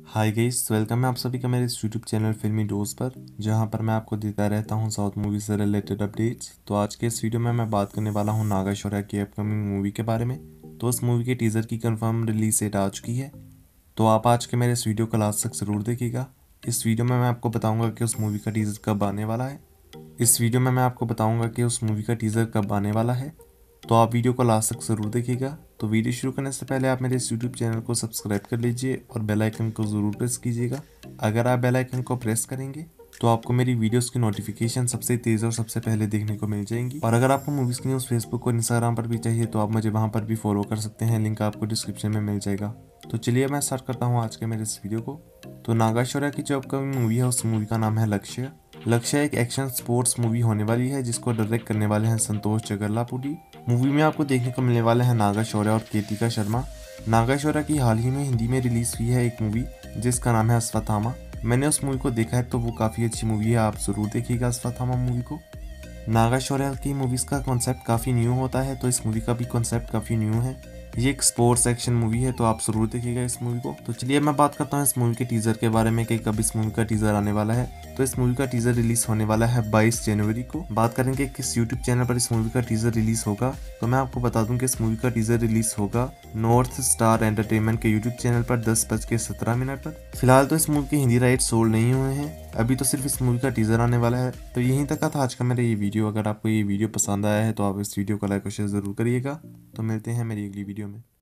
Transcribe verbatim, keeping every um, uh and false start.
Hi guys, welcome है आप सभी का मेरे इस यूट्यूब चैनल फिल्मी डोज पर, जहां पर मैं आपको देता रहता हूं साउथ मूवी से रिलेटेड अपडेट्स। तो आज के इस वीडियो में मैं बात करने वाला हूं नागाशौर्या की अपकमिंग मूवी के बारे में। तो उस मूवी के टीज़र की कंफर्म रिलीज डेट आ चुकी है, तो आप आज के मेरे इस वीडियो को लास्ट तक ज़रूर देखिएगा। इस वीडियो में मैं आपको बताऊँगा कि उस मूवी का टीज़र कब आने वाला है इस वीडियो में मैं आपको बताऊँगा कि उस मूवी का टीज़र कब आने वाला है, तो आप वीडियो को लास्ट तक ज़रूर देखिएगा। तो वीडियो शुरू करने से पहले आप मेरे इस यूट्यूब चैनल को सब्सक्राइब कर लीजिए और बेल आइकन को ज़रूर प्रेस कीजिएगा। अगर आप बेल आइकन को प्रेस करेंगे तो आपको मेरी वीडियोस की नोटिफिकेशन सबसे तेज़ और सबसे पहले देखने को मिल जाएंगी। और अगर आपको मूवीज़ की न्यूज़ फेसबुक और इंस्टाग्राम पर भी चाहिए तो आप मुझे वहाँ पर भी फॉलो कर सकते हैं, लिंक आपको डिस्क्रिप्शन में मिल जाएगा। तो चलिए मैं स्टार्ट करता हूँ आज के मेरे इस वीडियो को। तो नागाशौर्या की जो अपकमिंग मूवी है उस मूवी का नाम है लक्ष्य। लक्ष्य एक एक्शन स्पोर्ट्स मूवी होने वाली है जिसको डायरेक्ट करने वाले हैं संतोष चगरलापुडी। मूवी में आपको देखने को मिलने वाले हैं नागाशौर्या और केतिका शर्मा। नागाशौर्या की हाल ही में हिंदी में रिलीज हुई है एक मूवी जिसका नाम है अश्वत्थामा। मैंने उस मूवी को देखा है, तो वो काफ़ी अच्छी मूवी है, आप ज़रूर देखिएगा अश्वत्थामा मूवी को। नागाशौर्या की मूवीज़ का कॉन्सेप्ट काफ़ी न्यू होता है, तो इस मूवी का भी कॉन्सेप्ट काफ़ी न्यू है। ये एक स्पोर्ट्स एक्शन मूवी है, तो आप ज़रूर देखिएगा इस मूवी को। तो चलिए मैं बात करता हूँ इस मूवी के टीज़र के बारे में कि कब इस मूवी का टीज़र आने वाला है। तो इस मूवी का टीज़र रिलीज होने वाला है बाईस जनवरी को। बात करेंगे किस यूट्यूब चैनल पर इस मूवी का टीज़र रिलीज होगा, तो मैं आपको बता दूं कि इस मूवी का टीज़र रिलीज होगा नॉर्थ स्टार एंटरटेनमेंट के यूट्यूब चैनल पर दस बज के सत्रह मिनट पर। फिलहाल तो इस मूवी के हिंदी राइट सोल्ड नहीं हुए हैं, अभी तो सिर्फ इस मूवी का टीज़र आने वाला है। तो यहीं तक का था आज का मेरा ये वीडियो। अगर आपको ये वीडियो पसंद आया है तो आप इस वीडियो को लाइक और शेयर ज़रूर करिएगा। तो मिलते हैं मेरी अगली वीडियो में।